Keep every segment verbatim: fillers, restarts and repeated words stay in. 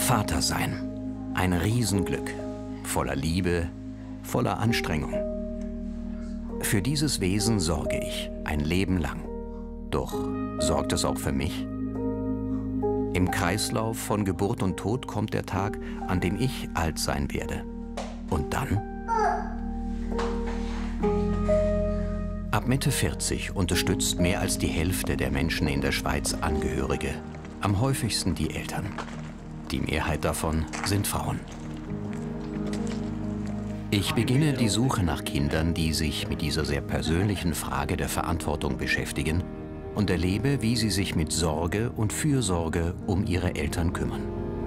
Vater sein. Ein Riesenglück. Voller Liebe, voller Anstrengung. Für dieses Wesen sorge ich ein Leben lang. Doch sorgt es auch für mich? Im Kreislauf von Geburt und Tod kommt der Tag, an dem ich alt sein werde. Und dann? Ab Mitte vierzig unterstützt mehr als die Hälfte der Menschen in der Schweiz Angehörige. Am häufigsten die Eltern. Die Mehrheit davon sind Frauen. Ich beginne die Suche nach Kindern, die sich mit dieser sehr persönlichen Frage der Verantwortung beschäftigen und erlebe, wie sie sich mit Sorge und Fürsorge um ihre Eltern kümmern.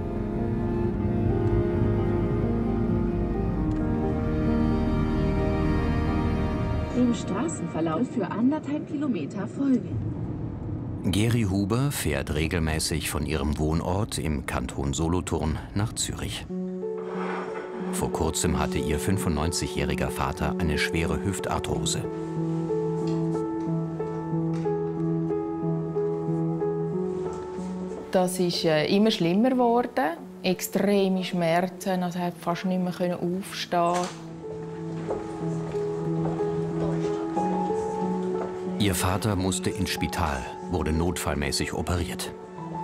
Im Straßenverlauf für anderthalb Kilometer folgen. Geri Huber fährt regelmäßig von ihrem Wohnort im Kanton Solothurn nach Zürich. Vor kurzem hatte ihr fünfundneunzigjähriger Vater eine schwere Hüftarthrose. Das ist äh, immer schlimmer geworden. Extreme Schmerzen, also er konnte fast nicht mehr aufstehen. Ihr Vater musste ins Spital, wurde notfallmäßig operiert.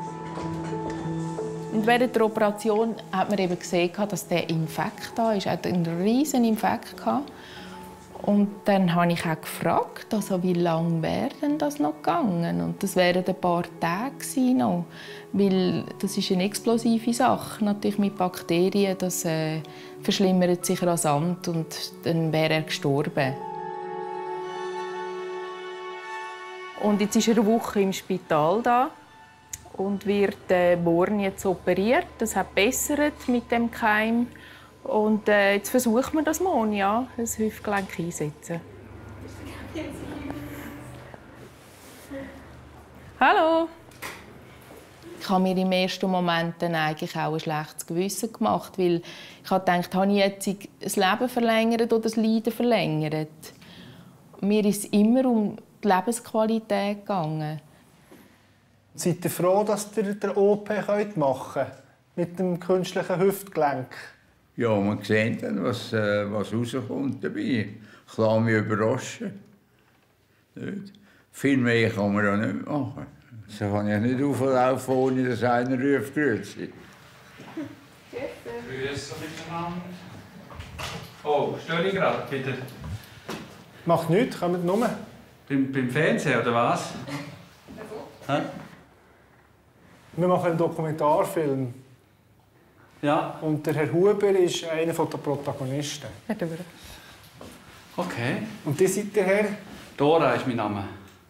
Und während der Operation hat man eben gesehen, dass der Infekt da ist. Er hatte einen riesen Infekt. Und dann habe ich auch gefragt, also wie lange wäre denn das noch gegangen? Und das wären ein paar Tage noch, weil das ist eine explosive Sache, natürlich mit Bakterien. Das äh, verschlimmert sich rasant und dann wäre er gestorben. Und jetzt ist er eine Woche im Spital da und wird äh, morgen jetzt operiert. Das hat bessert mit dem Keim. Und äh, jetzt versuchen wir das morgen, ja, das Hüftgelenk einsetzen. Hallo. Ich habe mir im ersten Moment dann eigentlich auch ein schlechtes Gewissen gemacht, weil ich habe gedacht, habe ich jetzt das Leben verlängert oder das Leiden verlängert? Mir ist es immer um die Lebensqualität gegangen. Seid ihr froh, dass ihr den O P machen könnt mit dem künstlichen Hüftgelenk? Ja, man sieht dann, was, äh, was rauskommt dabei. Ich lasse mich überraschen. Nicht? Viel mehr kann man ja nicht machen. So kann ich nicht auflaufen, ohne dass einer ruft, grüezi. Grüße miteinander. Oh, störe ich gerade wieder? Macht nichts, kommt nur. Beim, beim Fernsehen, oder was? Hä? Wir machen einen Dokumentarfilm. Ja. Und der Herr Huber ist einer der Protagonisten. Okay. Und die seid der Herr? Dora ist mein Name.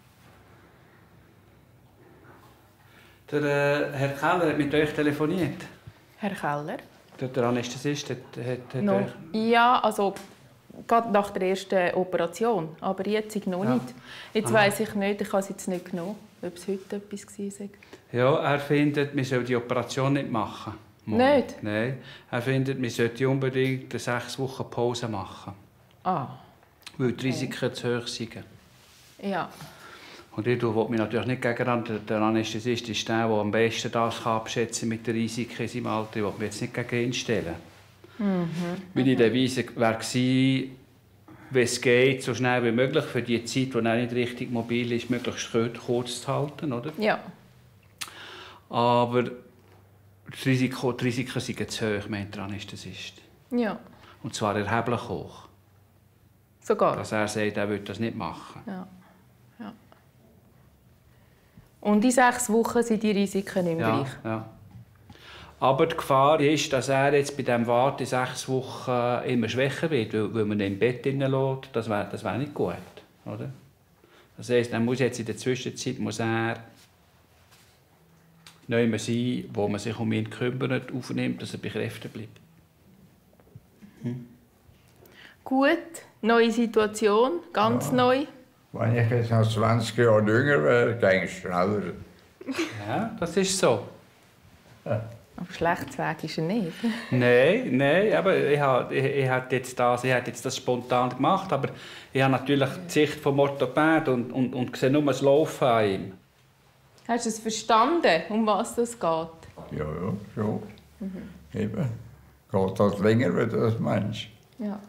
Der äh, Herr Keller hat mit euch telefoniert. Herr Keller? Der, der Anästhesist hat, hat, hat no. euch... Ja, also gerade nach der ersten Operation, aber jetzt noch Ja. nicht. Jetzt weiss ich nicht, ich habe es jetzt nicht genommen, ob es heute etwas war. Ja, er findet, wir sollen die Operation nicht machen. Morgen. Nicht? Nein. Er findet, wir sollten unbedingt eine sechs Wochen Pause machen. Ah. Weil die Risiken zu hoch sind. Ja. Und ich will mich natürlich nicht gegen den, der Anästhesist ist der, der am besten das kann abschätzen mit den Risiken in seinem Alter. Ich will mich jetzt nicht gegen ihn stellen. Mhm. Meine Devise war, wenn es geht, so schnell wie möglich, für die Zeit, wo er nicht richtig mobil ist, möglichst kurz zu halten. Oder? Ja. Aber das Risiko, die Risiken sind zu hoch, meint der Anästhesist. Ja. Und zwar erheblich hoch. Sogar? Dass er sagt, er will das nicht machen. Ja. Ja. Und in sechs Wochen sind die Risiken nicht mehr Ja, gleich? ja. Aber die Gefahr ist, dass er jetzt bei diesem Warten sechs Wochen immer schwächer wird, weil, weil man ihn im Bett lässt. Das wäre das wär nicht gut. Oder? Das heisst, er muss jetzt in der Zwischenzeit muss er jemand sein, wo man sich um ihn kümmert, aufnimmt, dass er bei Kräften bleibt. Hm. Gut, neue Situation, ganz Ja. neu. Wenn ich jetzt noch zwanzig Jahre jünger wäre, ginge es schneller. Ja, das ist so. Ja. Aber schlecht Weg ist er nicht. Nein, nein, aber ich habe ich, ich hab jetzt, das, ich hab jetzt das spontan gemacht, aber ich habe natürlich die Sicht vom Orthopäd und, und, und sehe nur das Laufen an ihm. Hast du es verstanden, um was es geht? Ja, ja, schon. Mhm. Eben. Geht halt länger, wenn du das meinst. Ja.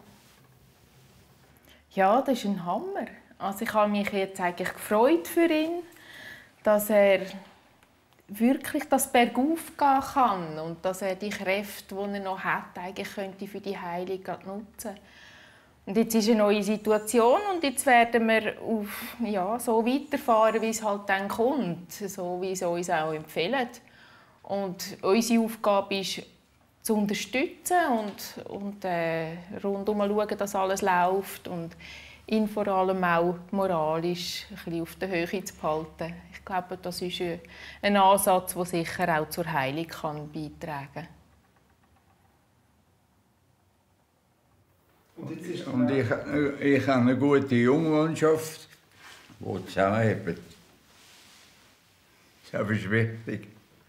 Ja, das ist ein Hammer. Also ich habe mich jetzt eigentlich gefreut für ihn, dass er wirklich das bergauf gehen kann und dass er die Kräfte, die er noch hat, eigentlich könnte für die Heilung nutzen. Und jetzt ist eine neue Situation und jetzt werden wir auf, ja, so weiterfahren, wie es halt dann kommt, so wie es uns auch empfiehlt. Und unsere Aufgabe ist, zu unterstützen und, und äh, rundum schauen, dass alles läuft und ihn vor allem auch moralisch ein bisschen auf der Höhe zu behalten. Ich glaube, das ist ein Ansatz, der sicher auch zur Heilung kann beitragen kann. Und ich, ich habe eine gute Jungmannschaft, die zusammenhält. Das ist wichtig.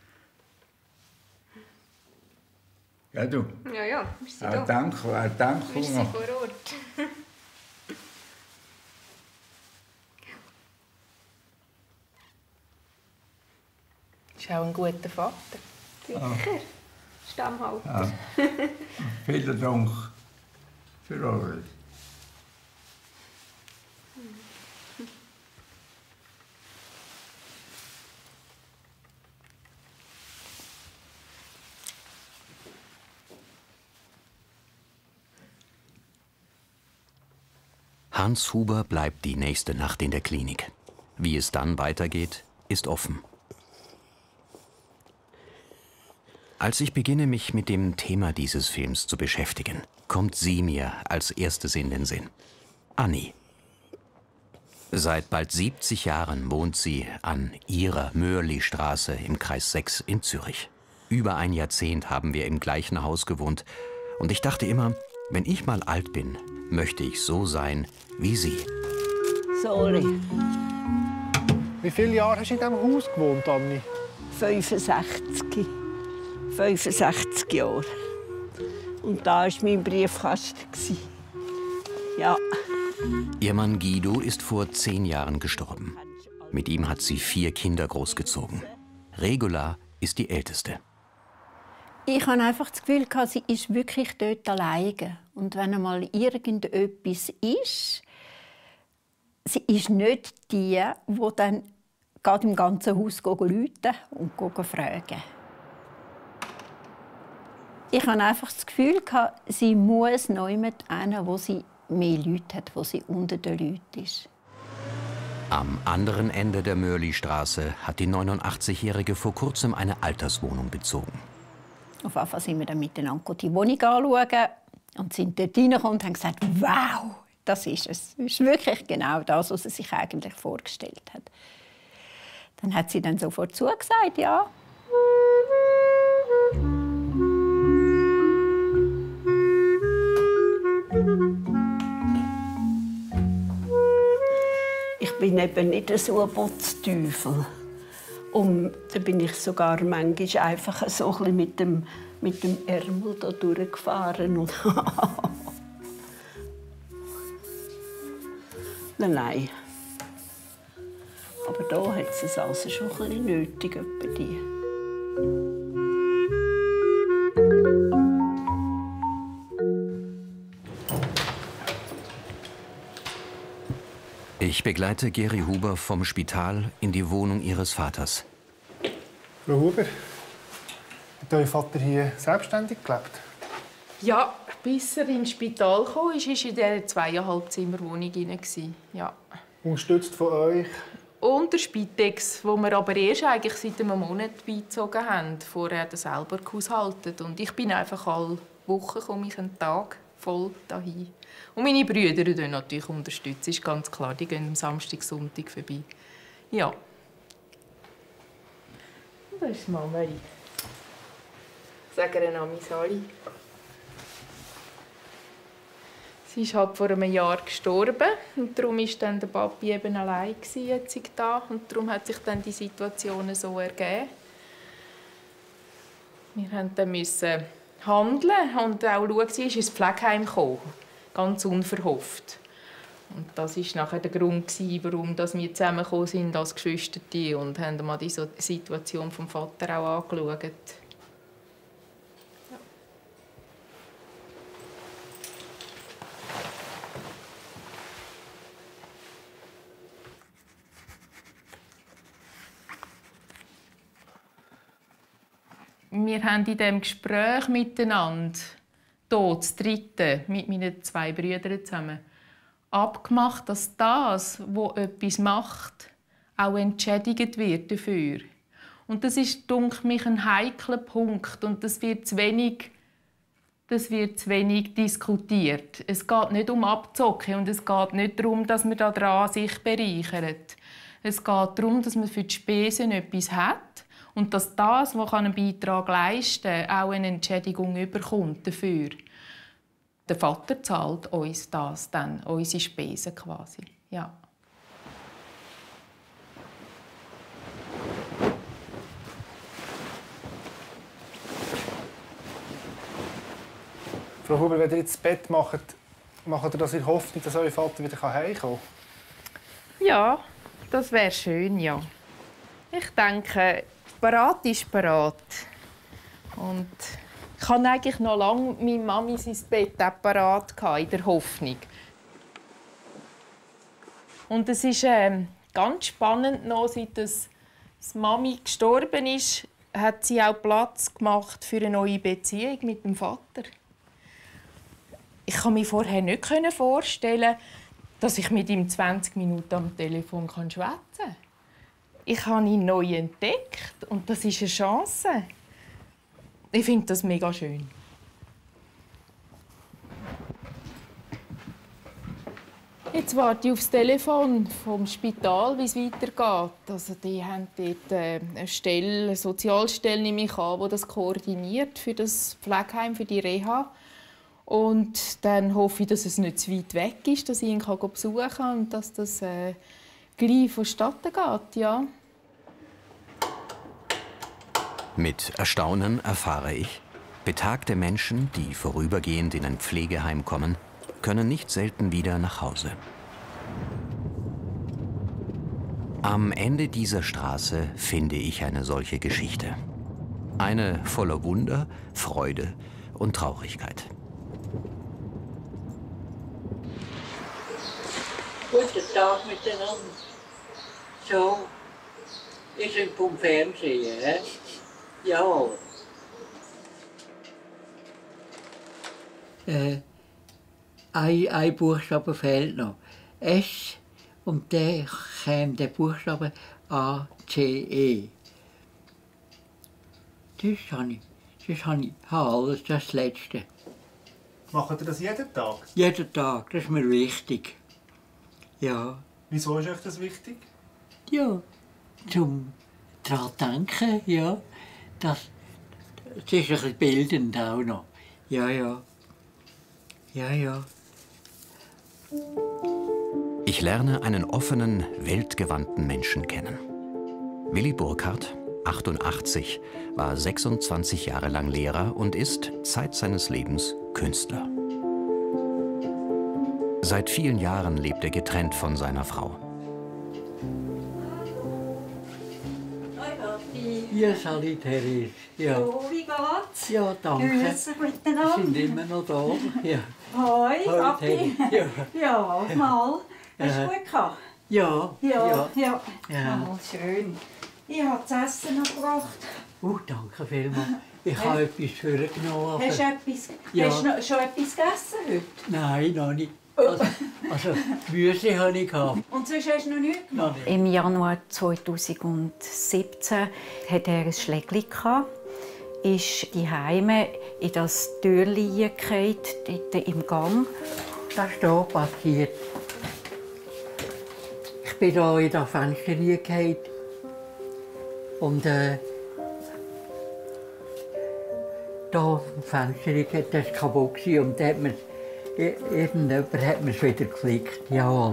Ja, du? Ja, ja, wir sind auch da. Dank, auch Dank. Wir sind vor Ort. Das ist auch ein guter Vater. Sicher. Ah. Stammhalter. Ja. Vielen Dank für alles. Hans Huber bleibt die nächste Nacht in der Klinik. Wie es dann weitergeht, ist offen. Als ich beginne, mich mit dem Thema dieses Films zu beschäftigen, kommt sie mir als erstes in den Sinn. Anni. Seit bald siebzig Jahren wohnt sie an ihrer Mörli-Straße im Kreis sechs in Zürich. Über ein Jahrzehnt haben wir im gleichen Haus gewohnt und ich dachte immer, wenn ich mal alt bin, möchte ich so sein wie sie. Sorry. Wie viele Jahre hast du in diesem Haus gewohnt, Anni? fünfundsechzig. fünfundsechzig Jahre. Und da war mein Briefkasten. Ja. Ihr Mann Guido ist vor zehn Jahren gestorben. Mit ihm hat sie vier Kinder großgezogen. Regula ist die älteste. Ich hatte einfach das Gefühl, sie ist wirklich dort alleine. Und wenn einmal irgendetwas ist, sie ist nicht die, die dann gerade im ganzen Haus rufen und fragen. Ich hatte einfach das Gefühl, sie muss jemand hin, wo sie mehr Leute hat, wo sie unter den Leuten ist. Am anderen Ende der Mörli-Straße hat die neunundachtzig-Jährige vor kurzem eine Alterswohnung bezogen. Auf jeden Fall sind wir dann miteinander die Wohnung anschauen und sind dort reingekommen und haben gesagt, wow, das ist es. Das ist wirklich genau das, was sie sich eigentlich vorgestellt hat. Dann hat sie dann sofort zugesagt, ja. Ich bin eben nicht so ein Putzteufel. Und da bin ich sogar manchmal einfach so ein bisschen mit dem, mit dem Ärmel da durchgefahren. Und nein, nein. Aber da hat es also schon ein bisschen nötig, etwa die. Ich begleite Geri Huber vom Spital in die Wohnung ihres Vaters. Frau Huber, hat euer Vater hier selbstständig gelebt? Ja, bis er ins Spital kam, war er in dieser zweieinhalb Zimmerwohnung hinein. Ja. Unterstützt von euch? Und der Spitex, wo wir aber erst eigentlich seit einem Monat beizogen haben, vorher er selber gehaushaltet. Und ich bin einfach alle Wochen komme ich einen Tag voll dahin. Und meine Brüder die natürlich unterstützen, ist ganz klar. Die gehen am Samstag, Sonntag vorbei. Ja. Und das ist Mama. Sagen ihr Name Sali. Sie ist halt vor einem Jahr gestorben und darum war dann der Papi eben allein jetzt da und darum hat sich dann die Situation so ergeben. Wir mussten dann handeln und auch schauen, sie ist ins Pflegeheim gekommen, ganz unverhofft. Und das war nachher der Grund, warum wir zusammengekommen sind als Geschwister und haben mal die Situation vom Vater auch angeschaut. Wir haben in diesem Gespräch miteinander, hier, das dritte, mit meinen zwei Brüdern zusammen, abgemacht, dass das, was etwas macht, auch entschädigt wird dafür. Und das ist, denke ich, ein heikler Punkt. Und das wird zu wenig, das wird zu wenig diskutiert. Es geht nicht um Abzocken und es geht nicht darum, dass man daran sich bereichert. Es geht darum, dass man für die Spesen etwas hat und dass das, was einen Beitrag leisten kann, auch eine Entschädigung bekommt dafür. Der Vater zahlt uns das dann, unsere Spesen quasi. Ja. Frau Huber, wenn ihr jetzt das Bett macht, macht ihr das in Hoffnung, dass euer Vater wieder heimkommen kann? Ja, das wäre schön, ja. Ich denke, parat ist parat. Und ich hatte eigentlich noch lange meine Mami sein Bett parat, in der Hoffnung. Und es ist äh, ganz spannend, noch, seit das Mami gestorben ist, hat sie auch Platz gemacht für eine neue Beziehung mit dem Vater. Ich kann mir vorher nicht vorstellen, dass ich mit ihm zwanzig Minuten am Telefon schwätzen kann. Ich habe ihn neu entdeckt und das ist eine Chance. Ich finde das mega schön. Jetzt warte ich auf das Telefon vom Spital, wie es weitergeht. Also die haben dort eine Stelle, eine Sozialstelle, nehme ich an, die das koordiniert für das Pflegeheim, für die Reha. Und dann hoffe ich, dass es nicht zu weit weg ist, dass ich ihn besuchen kann und dass das äh, gleich vonstatten geht, ja. Mit Erstaunen erfahre ich, betagte Menschen, die vorübergehend in ein Pflegeheim kommen, können nicht selten wieder nach Hause. Am Ende dieser Straße finde ich eine solche Geschichte. Eine voller Wunder, Freude und Traurigkeit. Guten Tag miteinander. So, ich bin vom Fernsehen, hä? Ja. Äh, ein, ein Buchstabe fehlt noch. S und dann käme der Buchstabe A, C, E. Das habe ich. Das habe ich. Alles, das, das Letzte. Macht ihr das jeden Tag? Jeden Tag, das ist mir wichtig. Ja. Wieso ist euch das wichtig? Ja, zum daran denken, ja. Das, das ist ein bisschen bildend auch noch. Ja, ja. Ja, ja. Ich lerne einen offenen, weltgewandten Menschen kennen. Willi Burkhardt, achtundachtzig, war sechsundzwanzig Jahre lang Lehrer und ist Zeit seines Lebens Künstler. Seit vielen Jahren lebt er getrennt von seiner Frau. Ja, salut, Therese. Ja. So, wie geht's? Ja, danke. Grüße miteinander. Wir sind immer noch da. Ja. Hoi, Hoi, Papi. Ja. Ja, mal. Hast du Äh. gut gehabt? Ja. Ja, Ja. ja. Ja. Mal schön. Ich habe das Essen noch gebracht. Oh, danke vielmals. Ich habe etwas vorgenommen. Hast du etwas, Ja. hast du noch, schon etwas gegessen heute? Nein, noch nicht. Also, also Müsli hatte ich. Und sonst hast du noch nichts gemacht? Im Januar zweitausendsiebzehn hatte er ein Schlägli, ist die Heime in das Türli gefallen, dort im Gang. Was ist hier passiert? Ich bin hier in das Fenster gefallen. Und äh, da im Fenster war das kaputt. Und da hat man, irgendjemand hat mir es wieder geklickt. Jawohl.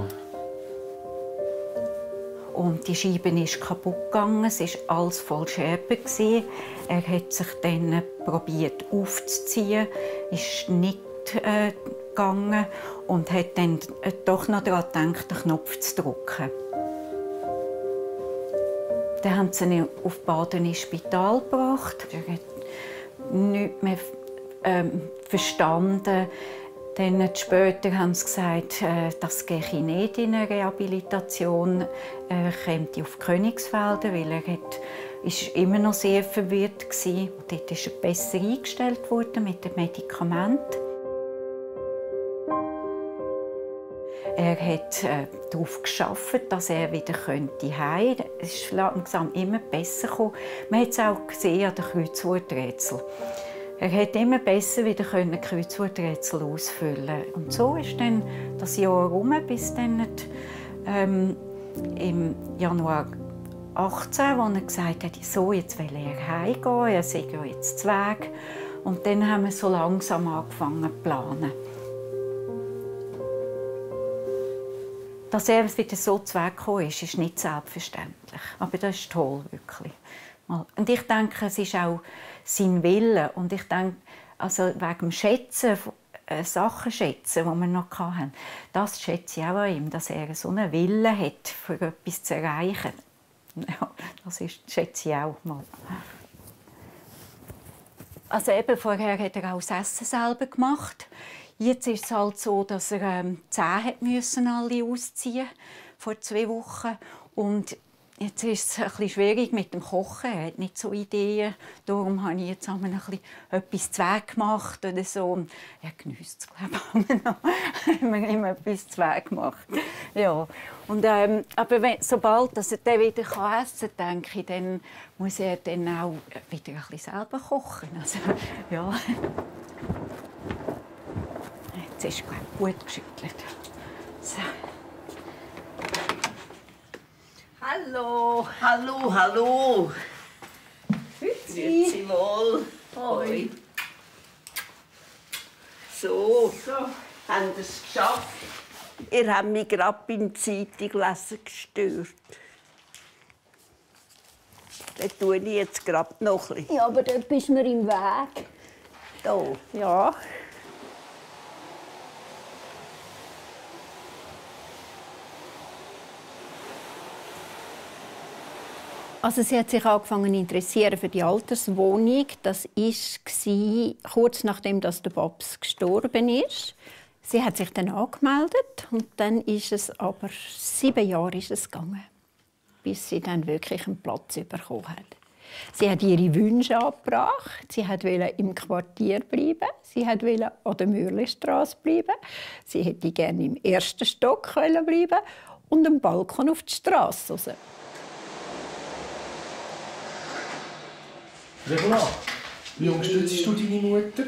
Und die Scheibe ist kaputt gegangen. Es war alles voll Scherben. Er hat sich dann probiert aufzuziehen, ist nicht äh, gegangen und hat dann äh, doch noch daran gedacht, den Knopf zu drücken. Dann haben sie ihn auf Baden ins Spital gebracht. Er hat nichts mehr ähm, verstanden. Dann später haben sie gesagt, äh, das gehe nicht in eine Rehabilitation. Er käme auf Königsfelder, weil er hat war immer noch sehr verwirrt. Dort ist er besser eingestellt worden mit dem Medikament. Er hat äh, darauf gearbeitet, dass er wieder heim könnte. Es ist langsam immer besser gekommen. Man hat es auch gesehen an den Kreuzworträtseln. Er hat immer besser wieder Kreuzworträtsel ausfüllen. Und so ist dann das Jahr herum, bis dann ähm, im Januar achtzehn, als er gesagt hat, so, jetzt will er heimgehen, er sei ja jetzt zu Weg. Und dann haben wir so langsam angefangen zu planen. Dass er wieder so zu Weg gekommen ist, ist nicht selbstverständlich. Aber das ist toll, wirklich. Und ich denke, es ist auch sein Wille. Und ich denke, also wegen dem Schätzen, äh, Sachen schätzen, die wir noch hatten, das schätze ich auch an ihm, dass er so einen Willen hat, für etwas zu erreichen. Ja, das ist, schätze ich auch mal. Also eben, vorher hat er auch das Essen selber gemacht. Jetzt ist es halt so, dass er ähm, die Zähne müssen alle ausziehen vor zwei Wochen. Und jetzt ist es ein bisschen schwierig mit dem Kochen. Er hat nicht so Ideen. Darum habe ich jetzt ein bisschen etwas zu Weg gemacht oder so. Und er geniesst es, glaube ich, noch. Wenn man immer etwas zu Weg macht. Ja. Und, ähm, aber wenn, sobald dass er dann wieder essen kann, denke ich, dann muss er dann auch wieder ein bisschen selber kochen. Also, ja. Jetzt ist es gut geschüttelt. So. Hallo, hallo, hallo. Grüezi wohl. Hoi. So, so, haben Sie es geschafft? Ihr habt mich gerade beim Zeitunglesen gestört. Das tue ich jetzt gerade noch ein bisschen. Ja, aber dort bist mir im Weg. Da? Ja. Also sie hat sich angefangen zu interessieren für die Alterswohnung. Das war kurz nachdem dass der Babs gestorben ist. Sie hat sich dann angemeldet und dann ist es aber sieben Jahre ist es gegangen, bis sie dann wirklich einen Platz bekommen hat. Sie hat ihre Wünsche angebracht. Sie wollte im Quartier bleiben. Sie wollte an der Mürlistrasse bleiben. Sie hätte gerne im ersten Stock bleiben und am Balkon auf die Straße raus. Regula, wie unterstützt du deine Mutter?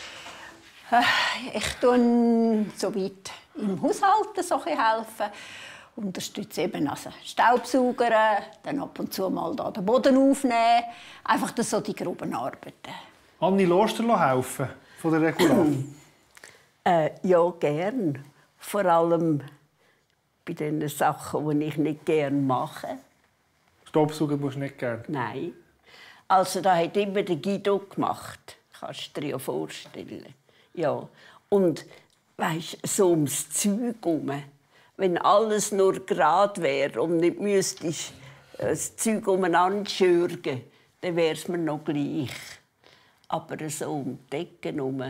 Ich helfe so weit im Haushalt so helfen. Unterstütze eben also Staubsaugern, dann ab und zu mal da den Boden aufnehmen. Einfach so die groben Arbeiten. Anni, lässt du dir helfen von der Regula? äh, ja, gern. Vor allem bei den Sachen, die ich nicht gerne mache. Staubsaugen musst du nicht gerne? Nein. Also, das hat immer der Guido gemacht. Kannst du dir ja vorstellen. Ja. Und weißt, so ums Zeug herum. Wenn alles nur gerade wäre und nicht müsstest das Zeug umeinander schürgen, dann wäre es mir noch gleich. Aber so um die Decken herum.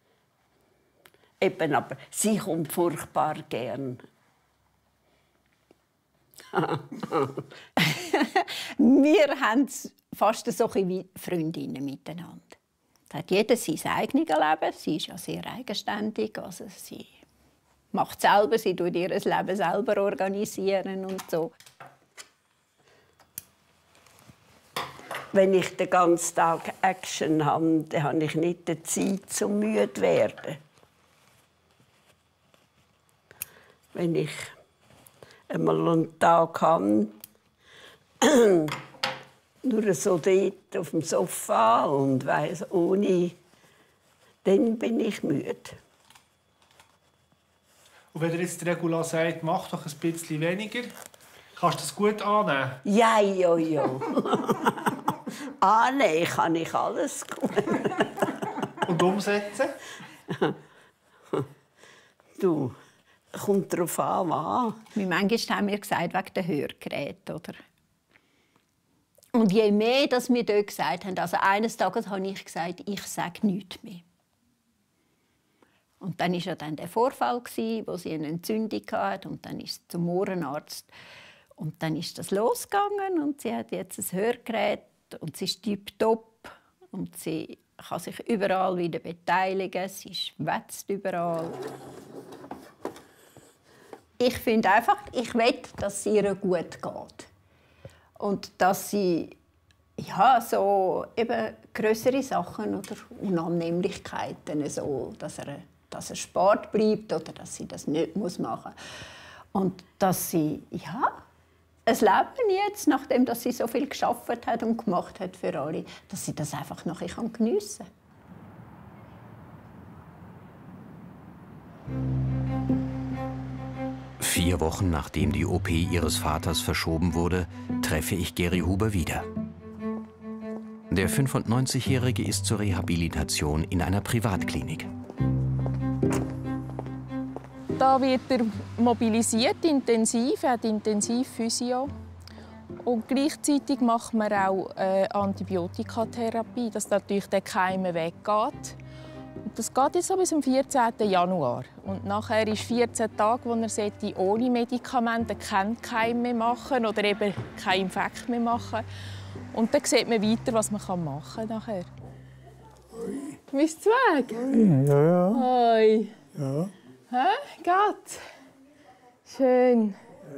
Eben, aber sie kommt furchtbar gern. Wir haben es fast so wie Freundinnen miteinander. Da hat jeder sein eigenes Leben. Sie ist ja sehr eigenständig. Also sie macht selber, sie tut ihr Leben selber organisieren und so. Wenn ich den ganzen Tag Action habe, dann habe ich nicht die Zeit, zum müde zu werden. Wenn ich einmal einen Tag habe, nur so dort auf dem Sofa und weiss, ohne, dann bin ich müde. Und wenn dir jetzt die Regula sagt, mach doch ein bisschen weniger, kannst du das gut annehmen? Ja, ja, ja. Annehmen kann ich alles gut. Und umsetzen? Du, kommt darauf an, was. Manchmal haben wir gesagt, wegen der Hörgeräte, oder? Und je mehr dass wir dort gesagt haben, also eines Tages habe ich gesagt, ich sage nichts mehr. Und dann war ja dann der Vorfall, wo sie eine Entzündung hatte, und dann ist zum Ohrenarzt. Und dann ist das losgegangen und sie hat jetzt ein Hörgerät gemacht und sie ist tipptopp und sie kann sich überall wieder beteiligen. Sie schwätzt überall. Ich finde einfach, ich will, dass es ihr gut geht. Und dass sie ja, so eben grössere Sachen oder Unannehmlichkeiten, so, dass, er, dass er Sport bleibt oder dass sie das nicht machen muss. Und dass sie ja, ein Leben jetzt, nachdem dass sie so viel geschafft hat und gemacht hat für alle, dass sie das einfach noch geniessen kann. Vier Wochen nachdem die O P ihres Vaters verschoben wurde, treffe ich Geri Huber wieder. Der fünfundneunzigjährige ist zur Rehabilitation in einer Privatklinik. Da wird er mobilisiert, intensiv, er hat Intensivphysio. Und gleichzeitig macht man auch äh, Antibiotikatherapie, dass natürlich der Keim weggeht. Und das geht jetzt so bis zum vierzehnten Januar. Und nachher ist vierzehn Tage, wo er ohne Medikamente keinen Keim mehr machen oder eben keinen Infekt mehr machen. Und dann sieht man weiter, was man machen kann nachher. Bist du weg? Ja, ja. Hoi. Ja. Hä? Geht? Schön.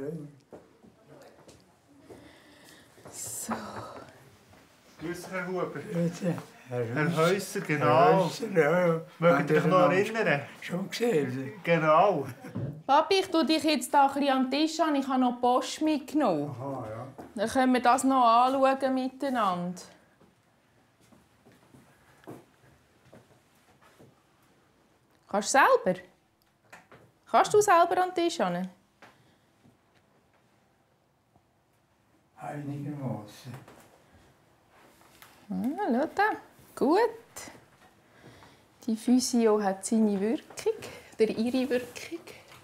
So. Grüß Herr Huber. Grüße. Herr Häuser, genau. Herr Häuser, ja, ja. Mögt ihr euch noch erinnern? Schon gesehen. Genau. Papi, ich tue dich jetzt da ein bisschen an den Tisch an. Ich habe noch Post mitgenommen. Aha, ja. Dann können wir das noch anschauen miteinander. Kannst du selber? Kannst du selber an den Tisch an? Einigermaßen. Ah, schau da. Gut. Die Physio hat seine Wirkung, oder ihre Wirkung.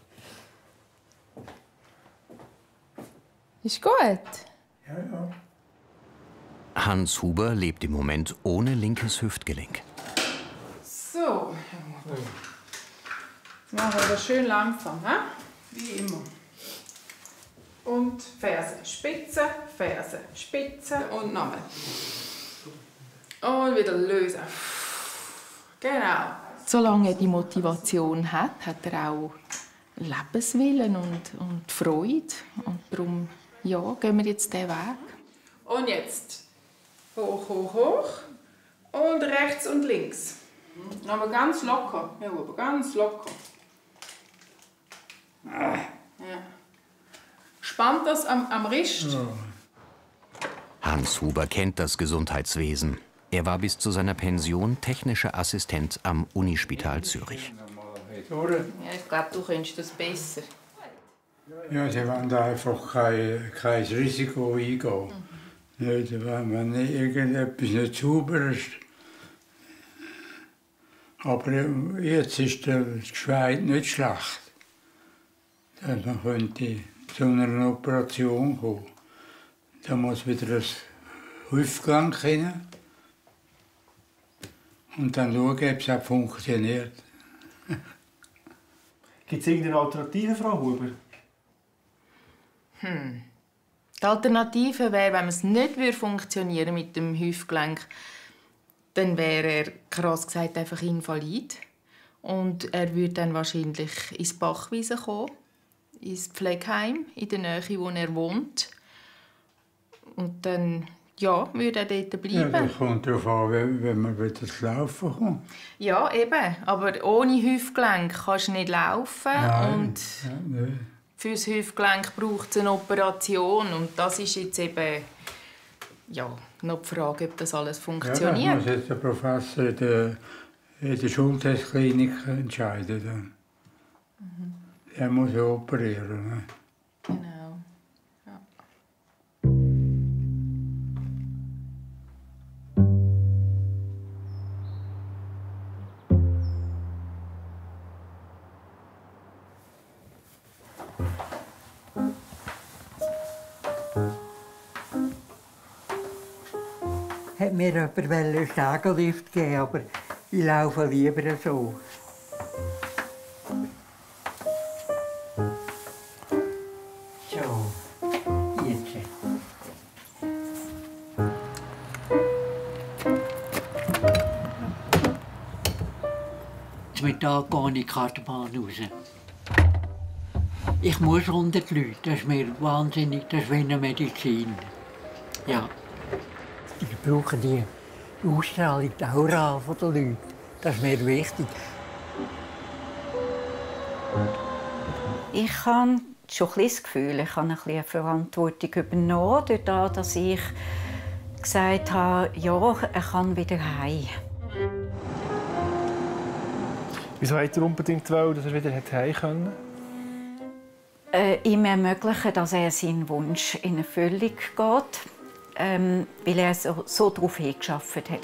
Ist gut? Ja, ja. Hans Huber lebt im Moment ohne linkes Hüftgelenk. So. Jetzt machen wir das schön langsam, he? Wie immer. Und Ferse, Spitze, Ferse, Spitze und nochmal. Und wieder lösen. Genau. Solange er die Motivation hat, hat er auch Lebenswillen und, und Freude. Und darum ja, gehen wir jetzt diesen Weg. Und jetzt hoch, hoch, hoch. Und rechts und links. Aber ganz locker. Ja, aber ganz locker. Ja. Spannt das am, am Rist. Ja. Hans Huber kennt das Gesundheitswesen. Er war bis zu seiner Pension technischer Assistent am Unispital Zürich. Ja, ich glaube, du könntest das besser. Ja, sie wollen da einfach kein, kein Risiko eingehen. Mhm. Nicht, wenn, wenn irgendetwas nicht sauber ist. Aber jetzt ist das Geschweit nicht schlecht. Dass man könnte zu einer Operation kommen. Da muss wieder ein Hüftgelenk hin. Und dann schauen, ob es auch funktioniert. Gibt es irgendeine Alternative, Frau Huber? Hm. Die Alternative wäre, wenn es nicht funktionieren mit dem Hüftgelenk, dann wäre er, krass gesagt, einfach invalid. Und er würde dann wahrscheinlich ins Bachwiesen kommen, ins Pflegeheim, in der Nähe, wo er wohnt. Und dann ja, würde er dort bleiben. Ja, das kommt darauf an, wenn, wenn man wieder zu laufen kommt. Ja, eben. Aber ohne Hüftgelenk kannst du nicht laufen. Nein. Und Ja, nee. für das Hüftgelenk braucht es eine Operation. Und das ist jetzt eben ja, noch die Frage, ob das alles funktioniert. Ja, das muss jetzt der Professor in der, in der Schultestklinik entscheiden. Dann. Mhm. Er muss ja operieren. Ne? Genau. Hat mir jemand einen Stegenlift geben, aber ich laufe lieber so. So, jetzt. Heute Mittag gehe ich in die Kartbahn raus. Ich muss unter die Leute, das ist mir wahnsinnig, das ist wie eine Medizin. Ja. Ich brauche die Ausstrahlung, die Aura der Leute. Das ist mir wichtig. Ich habe schon ein bisschen das Gefühl, ich habe ein bisschen eine Verantwortung übernommen, dadurch, dass ich gesagt habe, ja, er kann wieder heim. Wieso wollte er unbedingt wollen, dass er wieder heim konnte? Äh, ihm ermöglichen, dass er seinen Wunsch in Erfüllung geht, ähm, weil er so, so darauf hingearbeitet hat.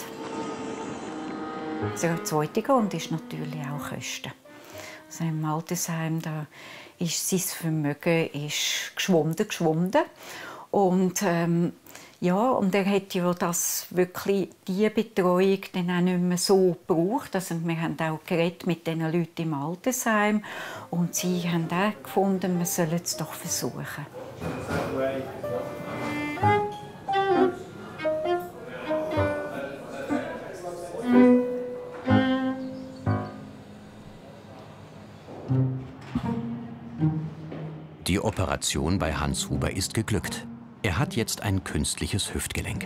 Der zweite Grund ist natürlich auch Kosten. Also im Altersheim da ist sein Vermögen ist geschwunden, geschwunden. Und, ähm, ja, und er hat ja das wirklich, die Betreuung dann auch nicht mehr so gebraucht. Also wir haben auch geredet mit den Leuten im Altersheim und sie haben auch gefunden, wir sollen es doch versuchen. Die Operation bei Hans Huber ist geglückt. Er hat jetzt ein künstliches Hüftgelenk.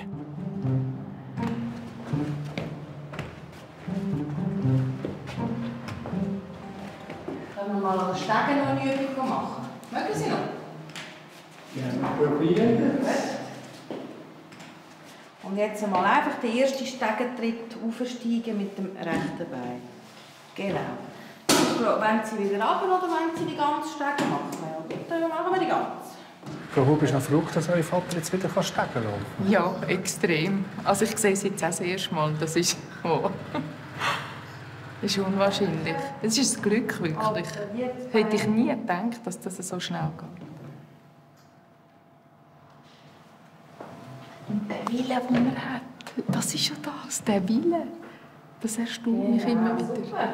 Können wir mal an den Stegen noch eine Übung machen? Mögen Sie noch? Ja, probieren. Und jetzt mal einfach den ersten Stegentritt aufsteigen mit dem rechten Bein. Genau. Wollen Sie wieder runter oder wollen Sie die ganze Stege machen? Dann machen wir die ganze. Frau Huber, ist noch verrückt, dass Ihr Vater jetzt wieder Stegen laufen kann? Ja, extrem. Also ich sehe es jetzt auch das erste Mal. Das ist, oh. Das ist unwahrscheinlich. Es ist ein Glück, wirklich. Hätte ich nie gedacht, dass das so schnell geht. Und der Wille, den er hat, das ist ja das, der Wille. Das erstaunt mich immer wieder.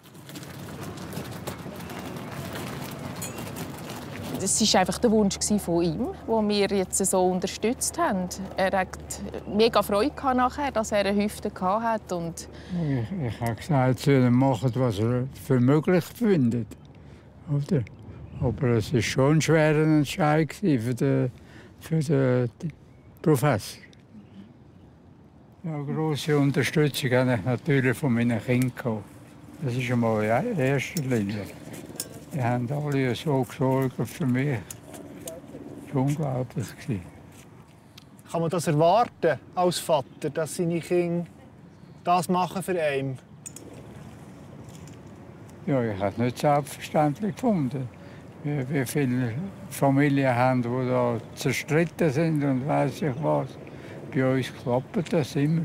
Das war einfach der Wunsch von ihm, den wir jetzt so unterstützt haben. Er hat mega Freude nachher, dass er eine Hüfte hatte. Und ich, ich habe gesagt, sie sollen machen, was er für möglich findet. Oder? Aber es war schon ein schwerer Entscheid für den, für den Professor. Ja, grosse Unterstützung habe ich natürlich von meinen Kindern gehabt. Das ist einmal in erster Linie. Die haben alle so gesorgt für mich. Das war unglaublich. Kann man das erwarten als Vater, dass seine Kinder das machen für einen? Ja, ich habe es nicht selbstverständlich gefunden. Wie, wie viele Familien haben, die da zerstritten sind und weiss ich was. Bei uns klappt das immer.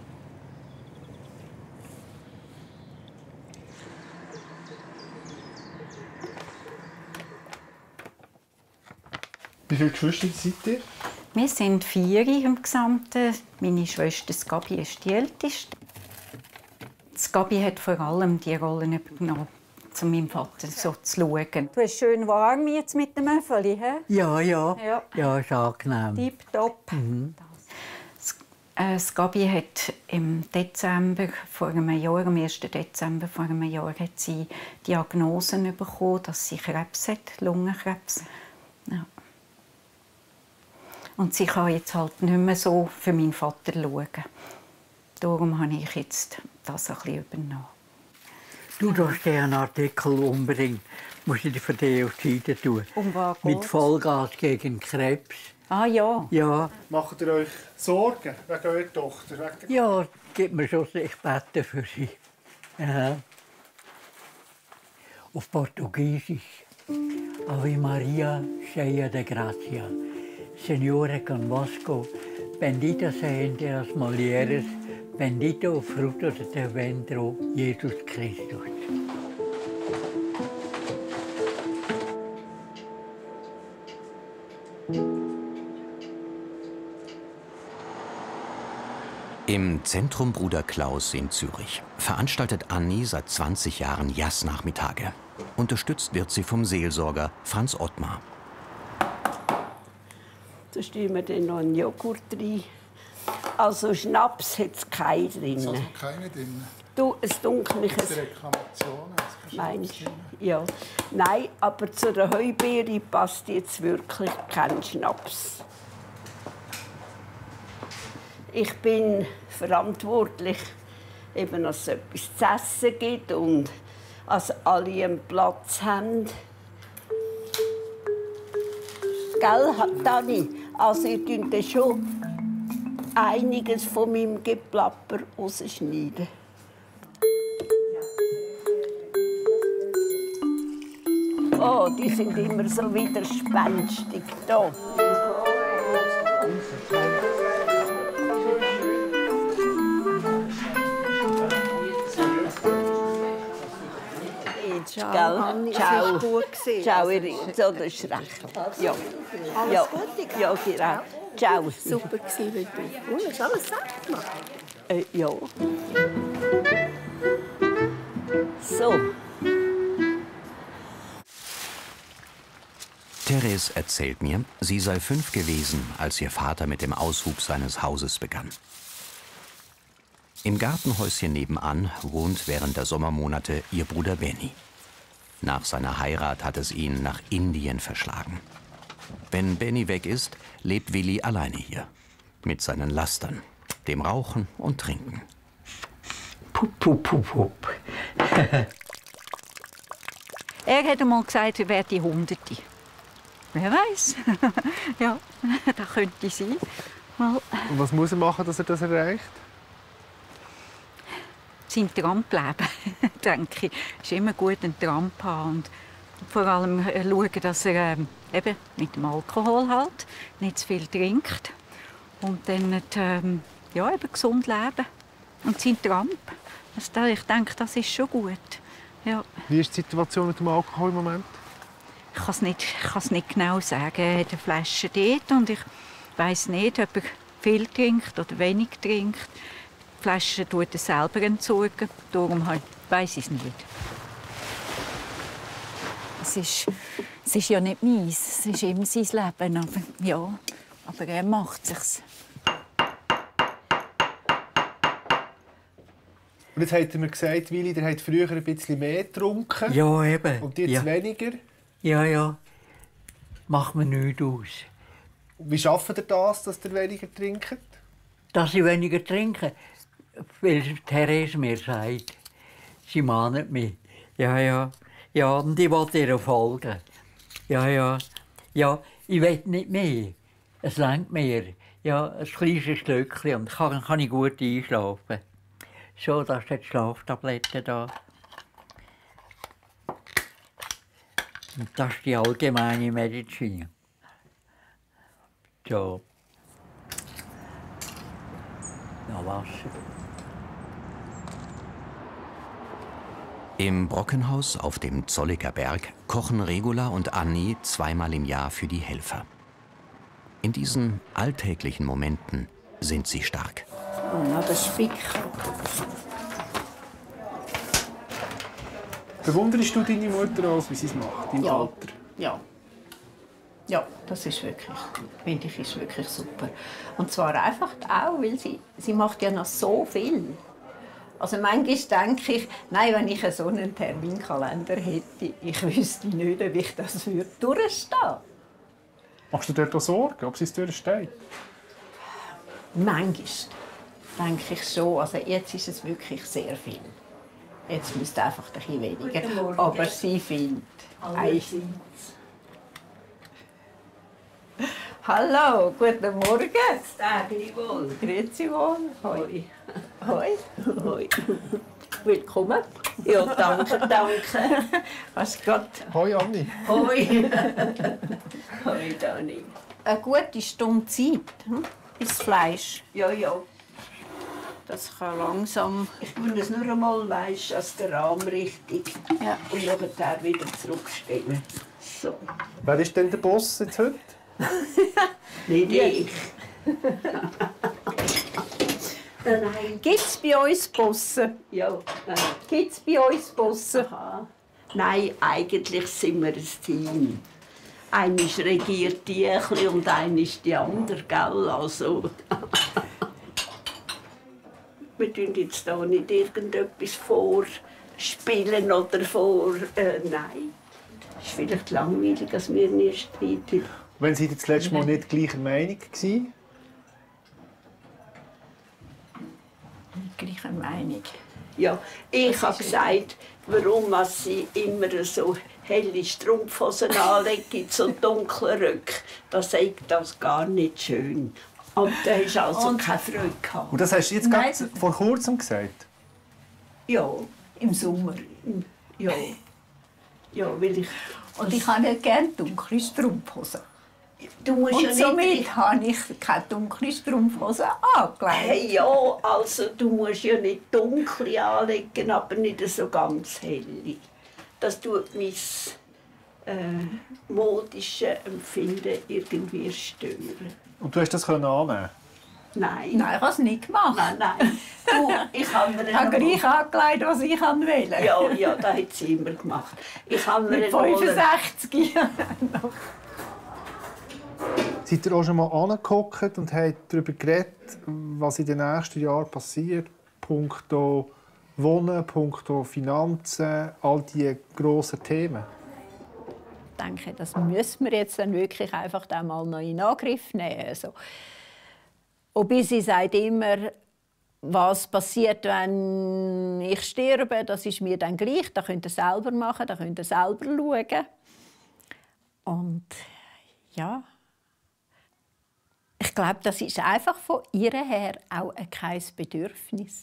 Wie viele Geschwister seid ihr? Wir sind vier im Gesamten. Meine Schwester Gabi ist die älteste. Gabi hat vor allem die Rollen übernommen, um meinem Vater so zu schauen. Du hast schön warm jetzt mit dem Öffeli, hä? Ja, ja. Ja, ja ist angenehm. Tipptopp. Mhm. Äh, Gabi hat im Dezember vor einem Jahr, am ersten Dezember vor einem Jahr, hat sie Diagnosen bekommen, dass sie Krebs hat, Lungenkrebs. Ja. Und sie kann jetzt halt nicht mehr so für meinen Vater schauen. Darum habe ich jetzt das ein bisschen übernommen. Du darfst einen Artikel umbringen. Musst du für dich auf die Seite tun. Um was Mit geht's? Vollgas gegen Krebs. Ah ja. Ja. Macht ihr euch Sorgen wegen eurer Tochter? Wegen Ja, gibt mir schon ich bete für sie. Aha. Auf Portugiesisch. Ave Maria, cheia de gracia. Señora convosco, bendita sea entre las mulheres, bendito o fruto de teu ventre, Jesus Christus. Im Zentrum Bruder Klaus in Zürich veranstaltet Anni seit zwanzig Jahren Jassnachmittage. Unterstützt wird sie vom Seelsorger Franz Ottmar. Da stellen wir dann noch einen Joghurt rein. Also Schnaps hat es keinen drin. Also keine drin? Du, es dunkelt mich. Die Reklamation. Meinst du? Ja. Nein, aber zu der Heubeere passt jetzt wirklich kein Schnaps. Ich bin verantwortlich, eben, dass es etwas zu essen gibt und dass alle einen Platz haben. Gell, Dani? Also ihr könnt schon einiges von meinem Geplapper rausschneiden. Oh, die sind immer so widerspenstig da. Ciao, Gell? Anni, Ciao. es war gut gewesen. Ciao, Irin. So, das ist recht. Ja. Alles Ja. Gute, Ja, genau. Ciao. Super gewesen mit dir. Und hast alles selbst gemacht? Äh, ja. So. Therese erzählt mir, sie sei fünf gewesen, als ihr Vater mit dem Aushub seines Hauses begann. Im Gartenhäuschen nebenan wohnt während der Sommermonate ihr Bruder Benny. Nach seiner Heirat hat es ihn nach Indien verschlagen. Wenn Benny weg ist, lebt Willi alleine hier. Mit seinen Lastern, dem Rauchen und Trinken. Pup, pup, pup, pup. Er hat einmal gesagt, er wäre die Hunderte. Wer weiß? Ja, das könnte sein. Mal Und was muss er machen, dass er das erreicht? sein Tramp leben, denke ich. Es ist immer gut, einen Tramp haben und vor allem schauen, dass er ähm, eben mit dem Alkohol halt nicht zu viel trinkt und dann ähm, ja, eben gesund leben. Und sein Tramp, also, ich denke, das ist schon gut. Ja. Wie ist die Situation mit dem Alkohol im Moment? Ich kann es nicht, nicht genau sagen. Er hat eine Flasche dort und ich weiss nicht, ob er viel trinkt oder wenig trinkt. Die Flasche tut er selber entsorgen, darum weiss ich es nicht. Es ist, es ist ja nicht meins, es ist immer sein Leben. Aber, ja, aber er macht es. Und jetzt hat er mir gesagt, Willi, der hat früher ein bisschen mehr getrunken. Ja, eben. Und jetzt ja. weniger. Ja, ja. Macht mir nichts aus. Wie schafft ihr das, dass ihr weniger trinkt? Dass ich weniger trinke? Weil Therese mir sagt. Sie mahnt mich. Ja, ja. Ja, und ich will ihr folgen. Ja, ja. Ja, ich will nicht mehr. Es reicht mir. Ja, ein kleines Stückchen und kann, kann ich gut einschlafen. So, das sind die Schlaftabletten da. Und das ist die allgemeine Medizin. So. Noch Wasser. Im Brockenhaus auf dem Zolliker Berg kochen Regula und Anni zweimal im Jahr für die Helfer. In diesen alltäglichen Momenten sind sie stark. Oh, das Spick. Bewunderst du deine Mutter auch, wie sie es macht, im Ja. Alter? Ja. Ja, das ist wirklich, finde ich, ist wirklich super. Und zwar einfach auch, weil sie, sie macht ja noch so viel. Also manchmal denke ich, nein, wenn ich so einen Terminkalender hätte, ich wüsste nicht, wie ich das würde durchstehen. Machst du dir da Sorgen, ob sie es durchsteht? Manchmal denke ich schon. Also jetzt ist es wirklich sehr viel. Jetzt müsste einfach ein bisschen weniger. Aber sie findet. Hallo, guten Morgen. Tagli wohl. Grüezi wohl. Hoi. Hoi. Hoi. Willkommen. Ja, danke, danke. Was Gott. Hoi, Anni. Hoi. Hoi, Dani. Eine gute Stunde Zeit, hm? Bis Fleisch. Ja, ja. Das kann langsam. Ich will es nur einmal, weißt, als der Rahmen richtig. Ja. Und nachher wieder zurückstellen. So. Wer ist denn der Boss jetzt heute? Nicht ich. Nein. Gibt es bei uns Bosse? Ja. Äh. Gibt es bei uns Bosse? Aha. Nein, eigentlich sind wir ein Team. Einer regiert die ein und einer ist die andere, gell? Also. wir tun jetzt da nicht irgendetwas vorspielen oder vor... Äh, nein. Es ist vielleicht langweilig, dass wir nicht streiten. Wenn Sie das letzte Mal nicht gleicher Meinung waren? Nicht gleicher Meinung. Ja, ich habe gesagt, warum sie immer so helle Strumpfhosen anlegen, so dunkle Röcke. Das sei das gar nicht schön. Und da hast du also keine Freude gehabt. Und das hast du jetzt gerade vor kurzem gesagt? Ja. Im Sommer. Ja. Ja, weil ich... Und ich habe nicht gerne dunkle Strumpfhosen. Du musst und ja nicht... somit habe ich keine dunkle Strumpfhosen angelegt. Hey, ja, also du musst ja nicht dunkle anlegen, aber nicht so ganz helle. Das tut mein äh, modisches Empfinden irgendwie stören. Und du hast das annehmen? Nein. Nein, ich habe es nicht gemacht. Nein, nein. Du, ich habe mir ich habe gleich angelegt, was ich wollte. Ja, ja, das hat sie immer gemacht. Ich habe mir mit fünfundsechzig Jahren. Seid ihr auch schon mal angehockt und habt darüber geredet, was in den nächsten Jahren passiert? Punkto Wohnen, punkto Finanzen, all diese grossen Themen? Ich denke, das müssen wir jetzt dann wirklich einfach einmal noch in Angriff nehmen. Also, Wobei sie sagt immer, was passiert, wenn ich sterbe, das ist mir dann gleich. Da könnt ihr selber machen, da könnt ihr selber schauen. Und ja, ich glaube, das ist einfach von ihr her auch kein Bedürfnis.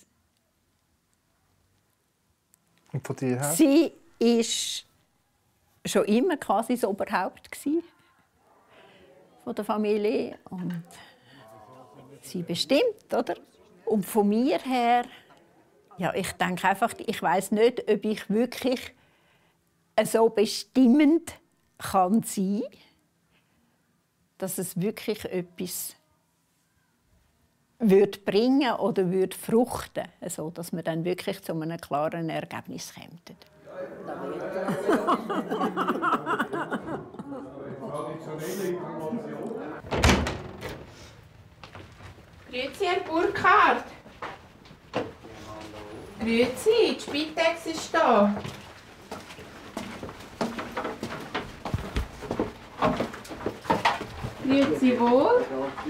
Und von dir her? Sie war schon immer quasi das Oberhaupt von der Familie. Und sie bestimmt, oder? Und von mir her, ja, ich denke einfach, ich weiß nicht, ob ich wirklich so bestimmend kann sein, dass es wirklich etwas würde bringen oder würde fruchten, so dass wir dann wirklich zu einem klaren Ergebnis kämen. Grüezi, Herr Burkhardt. Grüezi, die Spitex ist da. Grüezi wohl.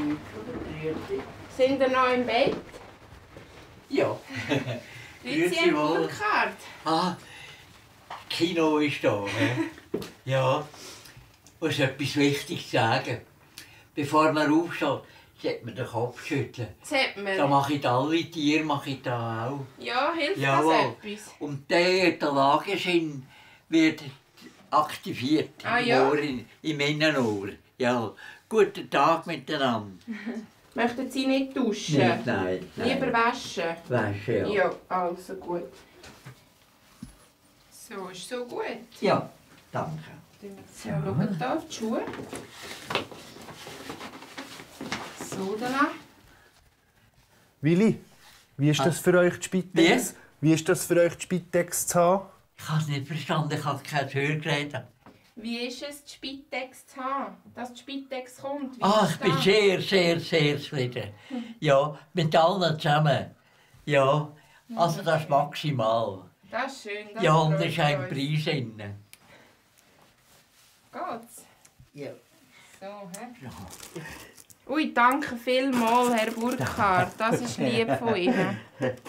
Sind ihr noch im Bett? Ja. Grüezi, Herr Burkhardt. Ah, Kino ist da. Ja, ich muss etwas Wichtiges sagen. Bevor man aufsteht, sollte man den Kopf schütteln. Sollte man? Da mache ich alle Tiere mache ich da auch. Ja, hilft Jawohl. das etwas? Und der, der Lagerschinn wird aktiviert Ah, im, ja? Ohr, in, im Innenohr. Ja. Guten Tag miteinander. Möchten Sie nicht duschen? Nein, nein, nein. Lieber waschen? Waschen, ja. Ja, also gut. So, ist so gut? Ja, danke. Ja, schaut hier auf die Schuhe. So, dann. Willi, wie ist das für euch, die Spitex? Wie? Wie ist das für euch, die Spitex zu haben? Ich habe es nicht verstanden, ich habe kein Hörgerät. Wie ist es, die Spitex zu haben? Dass die Spitex kommt? Wie Ah, ist ich bin das? sehr, sehr, sehr zufrieden. Ja, mit allen zusammen. Ja, also das ist maximal. Das ist schön. Das Ja, und da freut ist ein uns. Preis drin. Geht's? Ja. So, hä? Ui, danke vielmals, Herr Burkhardt. Das ist lieb von Ihnen.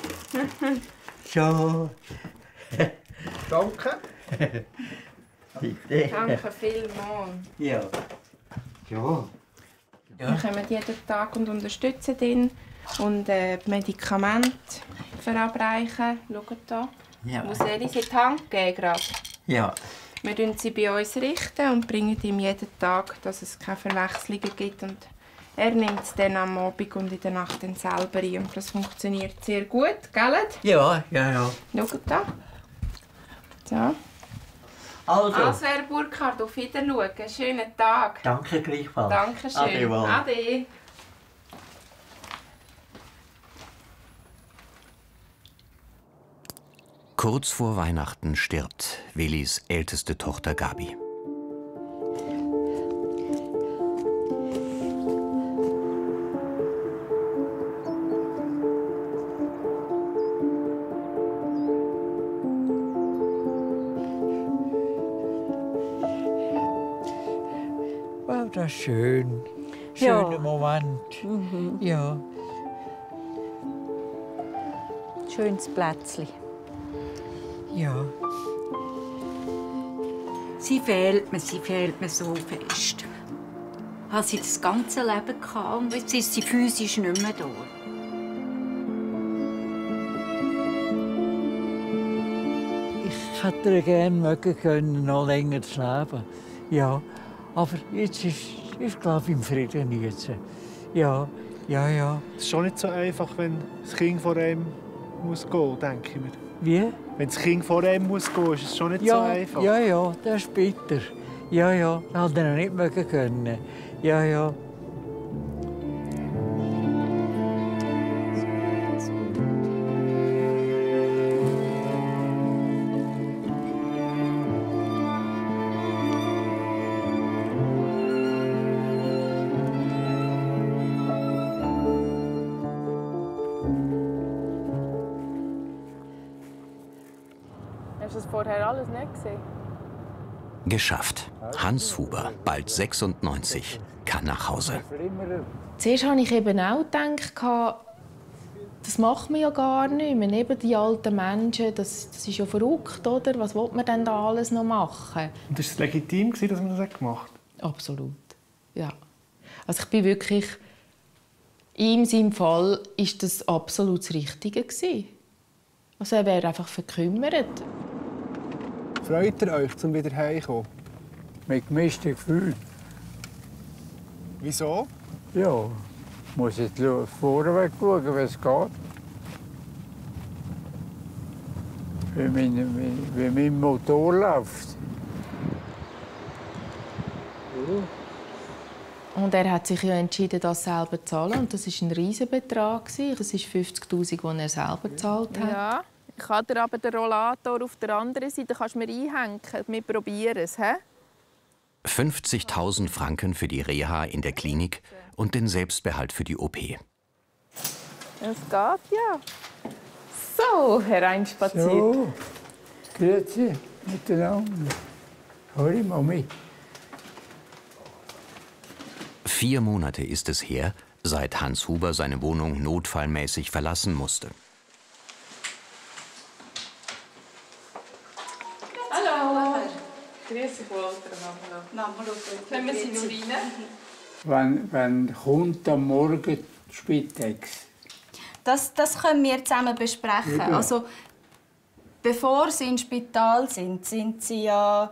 So. Danke. Bitte. Danke vielmals. Ja. Ja. Wir kommen jeden Tag und unterstützen ihn und äh, Medikamente verabreichen. Schaut hier. Ja. Muss er uns in die Hand geben gerade. Ja. Wir richten sie bei uns richten und bringen ihm jeden Tag, dass es keine Verwechslungen gibt. Und er nimmt es dann am Abend und in der Nacht dann selber ein. Und das funktioniert sehr gut, gell? Ja, ja, ja. Schaut da. So. Also. Also, Herr Burkhardt, auf Wiedersehen. Schönen Tag. Danke gleichfalls. Dankeschön. Ade, wohl. Ade. Kurz vor Weihnachten stirbt Willis älteste Tochter Gabi. das ist schön. Schöner Ja. Moment. Mhm. Ja. Schönes Plätzchen. Ja. Sie fehlt mir, sie fehlt mir so fest. Ich hatte sie das ganze Leben gehabt und jetzt ist sie physisch nicht mehr da. Ich hätte ihr gerne mögen können, noch länger zu leben. Ja, aber jetzt ist, ist glaube ich, im Frieden jetzt. Ja, ja, ja. Es ist schon nicht so einfach, wenn das Kind vor einem muss gehen, denke ich mir. Wie? Wenn das Kind vor einem muss gehen, ist es schon nicht Ja, so einfach. ja, ja, das ist bitter. Ja, ja, das hätte er nicht mögen können. Ja, ja. Hast du das vorher alles nicht gesehen? Geschafft. Hans Huber, bald sechsundneunzig, kann nach Hause. Zuerst habe ich eben auch gedacht, das macht man ja gar nicht mehr. Eben die alten Menschen, das, das ist ja verrückt, oder? Was will man denn da alles noch machen? Und ist es legitim, dass man das gemacht hat? Absolut, ja. Also ich bin wirklich... In seinem Fall war das absolut das Richtige. Also er wäre einfach verkümmert. Freut ihr euch, um wieder heimzukommen? Mit gemischten Gefühlen. Wieso? Ja, ich muss jetzt vorweg schauen, wie es geht. Wie mein, wie, wie mein Motor läuft. Ja. Und er hat sich ja entschieden, das selber zu zahlen. Und das war ein Riesenbetrag. Das ist fünfzigtausend, den er selber gezahlt hat. Ja, ich kann dir aber den Rollator auf der anderen Seite kannst du mir einhängen. Wir probieren es. He? fünfzigtausend Franken für die Reha in der Klinik und den Selbstbehalt für die O P. Es geht ja. So, hereinspaziert. So, grüezi miteinander. Hallo Mami. Vier Monate ist es her, seit Hans Huber seine Wohnung notfallmäßig verlassen musste. Hallo. Grüß dich, Walter. Können wir Sie nur rein? Wann, wann kommt am Morgen die Spitex? Das, das können wir zusammen besprechen. Ja. Also, bevor Sie ins Spital sind, sind Sie ja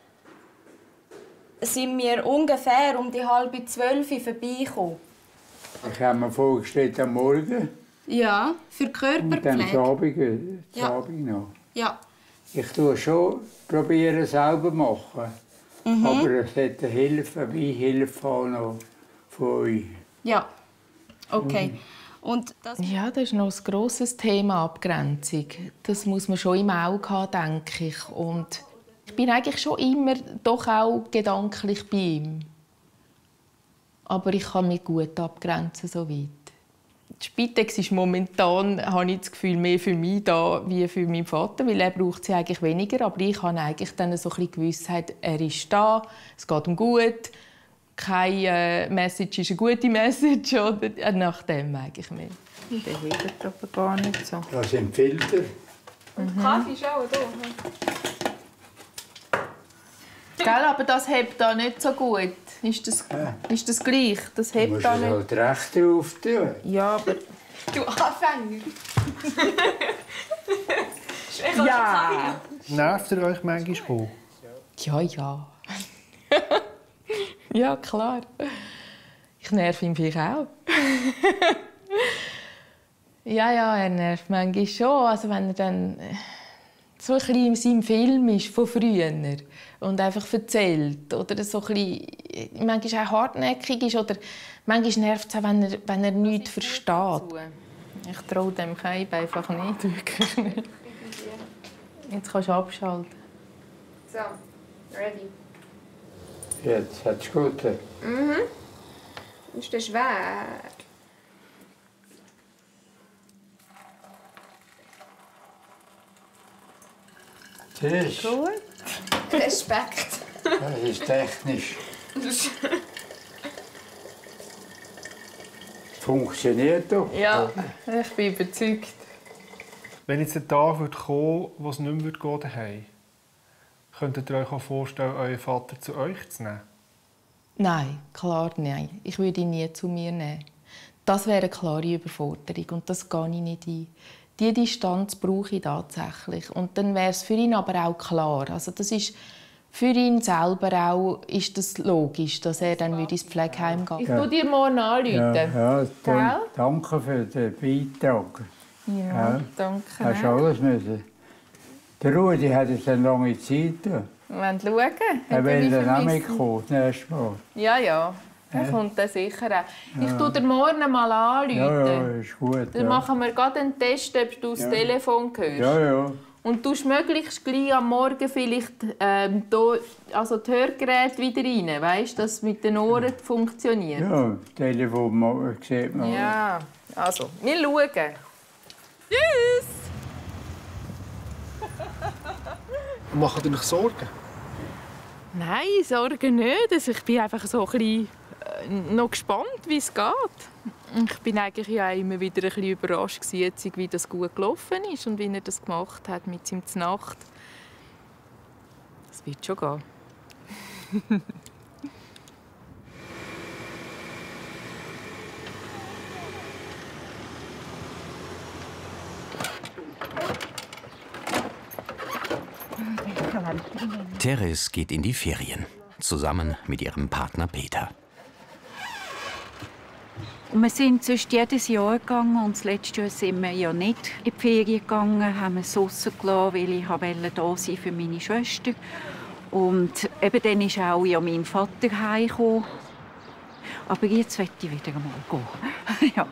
sind wir ungefähr um die halbe zwölf vorbeigekommen. Ich habe mir vorgestellt am Morgen. Ja, für Und dann Körperpflege. am Abend, äh, Ja. Abend noch. Ja. Ich tue schon probieren selber machen. Mhm. Aber es hätte Hilfe, wie Hilfe auch noch von euch. Ja. Okay. Und das Ja, das ist noch ein grosses Thema, Abgrenzung. Das muss man schon im Auge haben, denke ich. Und ich bin eigentlich schon immer doch auch gedanklich bei ihm. Aber ich kann mich gut abgrenzen, so weit. Die Spitex ist momentan, habe ich das Gefühl, mehr für mich da wie für meinen Vater, weil er braucht sie eigentlich weniger. Aber ich habe eigentlich dann so ein bisschen Gewissheit, er ist da, es geht ihm gut. Keine äh, Message ist eine gute Message, oder? Nach dem eigentlich mehr. Der hebt aber gar nicht so. Das sind Filter. Und Kaffee ist auch da. Gell, aber das hebt da nicht so gut. Ist das, ist das gleich? Das Du hebt musst da es nicht. halt recht drauf tun. Ja, aber... Du Anfänger! Ja! Nervt ihr euch manchmal auch? Ja, ja. Ja, klar. Ich nerv ihn vielleicht auch. Ja, ja, er nervt manchmal schon. Also wenn er dann so ein bisschen in seinem Film ist von früher und einfach erzählt oder so ein bisschen, manchmal auch hartnäckig ist oder manchmal nervt es auch, wenn er, wenn er nichts versteht. Ich traue dem Keib einfach nicht, wirklich nicht. Jetzt kannst du abschalten. So, ready. Jetzt hat es gut. Mhm. Ist das schwer? Das ist, Gut. Respekt. das ist technisch. funktioniert doch. Ja, ich bin überzeugt. Wenn jetzt der Tag wird kommen, wo es nicht mehr gehen daheim, könntet ihr euch auch vorstellen, euren Vater zu euch zu nehmen? Nein, klar nein. Ich würde ihn nie zu mir nehmen. Das wäre eine klare Überforderung und das gehe ich nicht ein. Diese Distanz brauche ich tatsächlich. Und dann wäre es für ihn aber auch klar. Also das ist für ihn selber auch ist das logisch, dass er dann ins Pflegeheim geht. Ich rufe dir morgen anrufen. Ja, ja, dann, danke für den Beitrag. Ja, ja, danke. Hast du alles müssen. Der Rudi hat jetzt eine lange Zeit. Wir wollen schauen. Er will dann auch mitkommen, das nächste Mal. Ja, ja. Er Ja. kommt dann sicher auch. Ich Ja. rufe dir morgen mal anrufen. Ja, ja, ist gut. Dann ja. machen wir gerade einen Test, ob du das Ja. Telefon hörst. Ja, ja. Und du möglichst gleich am Morgen vielleicht ähm, da, also die Hörgeräte wieder rein, weißt, dass es mit den Ohren funktioniert. Ja, das Telefon mal- sieht man. Ja, also, wir schauen. Tschüss! Macht ihr euch Sorgen? Nein, Sorgen nicht. Also ich bin einfach so ein bisschen, äh, noch gespannt, wie es geht. Ich bin eigentlich ja immer wieder ein bisschen überrascht gewesen, wie das gut gelaufen ist und wie er das gemacht hat mit seinem Znacht. Das wird schon gehen. Teres geht in die Ferien, zusammen mit ihrem Partner Peter. Wir sind sonst jedes Jahr gegangen und das letzte Jahr sind wir ja nicht in die Ferien gegangen, haben es draussen gelassen, weil ich wollte da sein für meine Schwester. Und eben dann ist auch ja mein Vater heimgekommen. Aber jetzt möchte ich wieder einmal gehen. Ja.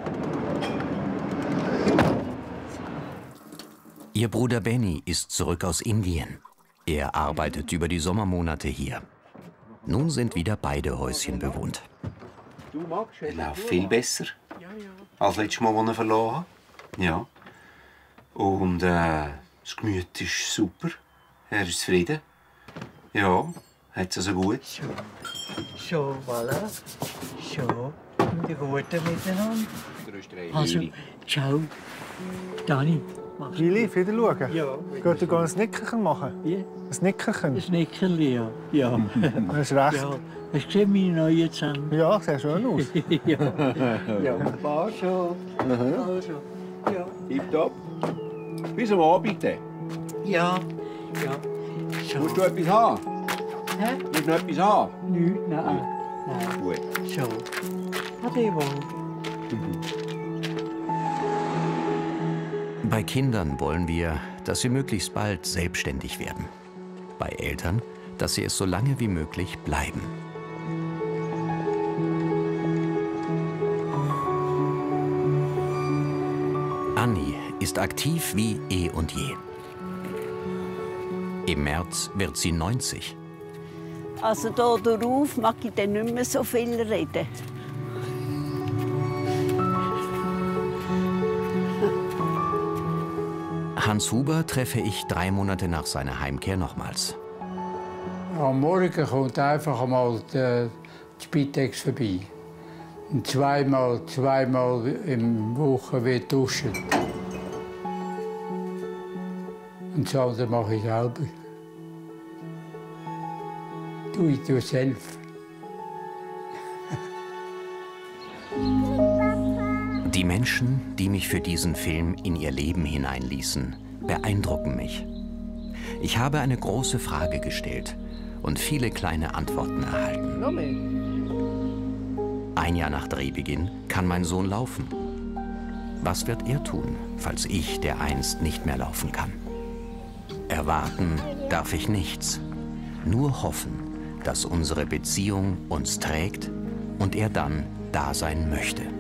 Ihr Bruder Benny ist zurück aus Indien. Er arbeitet über die Sommermonate hier. Nun sind wieder beide Häuschen bewohnt. Er läuft viel besser als letztes Mal, als ich ihn verloren habe. Ja. Und äh, das Gemüt ist super. Er ist zufrieden. Ja, hat es also gut. So, voilà. So, und die Guten miteinander. Also, ciao. Dani. Willi, wieder schauen? Ja. Geht ihr ein Nickerchen machen? Wie? Ein Nickerchen? Ein Nickerli, ja. Ja. Das ist recht. Ja. Hast du gesehen, meine neuen Zähne? Ja, sieht schön aus. ja. Ja, war schon. Also, ja. Tipptopp. Bis am Abend dann. Ja. Ja. So. Musst du etwas haben? Hä? Musst du noch etwas haben? Nichts, nein. Nein. Gut. So. Ade wohl. Bei Kindern wollen wir, dass sie möglichst bald selbstständig werden. Bei Eltern, dass sie es so lange wie möglich bleiben. Anni ist aktiv wie eh und je. Im März wird sie neunzig. Also da darauf mag ich dann nicht mehr so viel reden. Hans Huber treffe ich drei Monate nach seiner Heimkehr nochmals. Am Morgen kommt einfach einmal die Spitex vorbei. Und zweimal, zweimal in der Woche wird duschen. Und das andere mache ich selber. Do it yourself. Die Menschen, die mich für diesen Film in ihr Leben hineinließen, beeindrucken mich. Ich habe eine große Frage gestellt und viele kleine Antworten erhalten. Ein Jahr nach Drehbeginn kann mein Sohn laufen. Was wird er tun, falls ich dereinst nicht mehr laufen kann? Erwarten darf ich nichts, nur hoffen, dass unsere Beziehung uns trägt und er dann da sein möchte.